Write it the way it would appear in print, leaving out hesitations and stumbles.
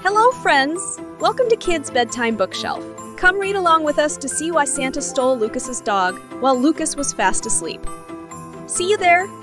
Hello, friends! Welcome to Kids Bedtime Bookshelf. Come read along with us to see why Santa stole Lucas's dog while Lucas was fast asleep. See you there!